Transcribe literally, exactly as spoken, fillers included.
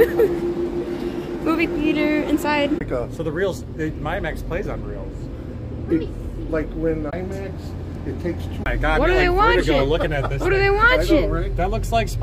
Movie theater inside. Like a, So the reels, the MyMax plays on reels. it, like when IMAX, it takes two. My God, What me are they like Vertigo watching? looking at this. What are they thing. I know, watching? right? That looks like